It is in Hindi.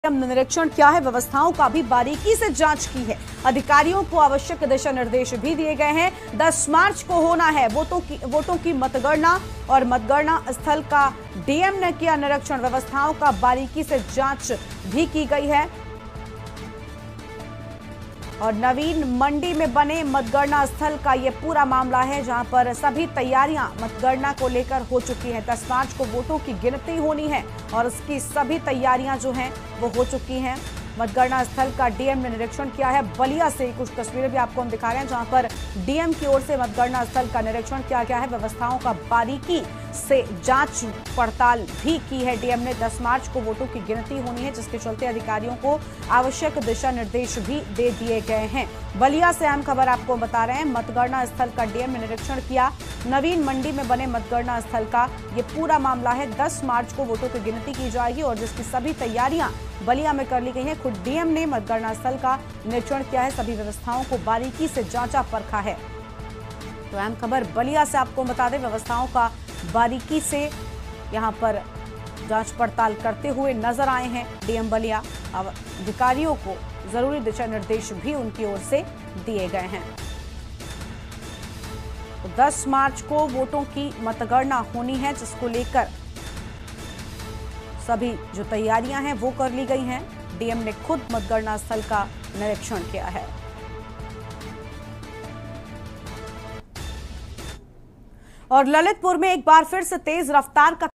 निरीक्षण किया है, व्यवस्थाओं का भी बारीकी से जांच की है। अधिकारियों को आवश्यक दिशा निर्देश भी दिए गए हैं। 10 मार्च को होना है वोटों की मतगणना और मतगणना स्थल का डीएम ने किया निरीक्षण। व्यवस्थाओं का बारीकी से जांच भी की गई है और नवीन मंडी में बने मतगणना स्थल का यह पूरा मामला है, जहां पर सभी तैयारियां मतगणना को लेकर हो चुकी हैं। 10 मार्च को वोटों की गिनती होनी है और इसकी सभी तैयारियां जो हैं वो हो चुकी हैं। मतगणना स्थल का डीएम ने निरीक्षण किया है। बलिया से कुछ तस्वीरें भी आपको हम दिखा रहे हैं, जहां पर डीएम की ओर से मतगणना स्थल का निरीक्षण किया गया है। व्यवस्थाओं का बारीकी से जांच पड़ताल भी की है डीएम ने। 10 मार्च को वोटों की गिनती होनी है, जिसके चलते अधिकारियों को आवश्यक दिशा निर्देश भी दे दिए गए हैं। बलिया से अहम खबर आपको बता रहे हैं। मतगणना स्थल का डीएम ने निरीक्षण किया। नवीन मंडी में बने मतगणना स्थल का ये पूरा मामला है। 10 मार्च को वोटों की गिनती की जाएगी और जिसकी सभी तैयारियां बलिया में कर ली गई हैं। खुद डीएम ने मतगणना स्थल का निरीक्षण किया है, सभी व्यवस्थाओं को बारीकी से जांचा परखा है। तो अहम खबर बलिया से आपको बता दें, व्यवस्थाओं का बारीकी से यहां पर जांच पड़ताल करते हुए नजर आए हैं डीएम बलिया। अधिकारियों को जरूरी दिशा निर्देश भी उनकी ओर से दिए गए हैं। तो 10 मार्च को वोटों की मतगणना होनी है, जिसको लेकर सभी जो तैयारियां हैं वो कर ली गई हैं। डीएम ने खुद मतगणना स्थल का निरीक्षण किया है। और ललितपुर में एक बार फिर से तेज रफ्तार का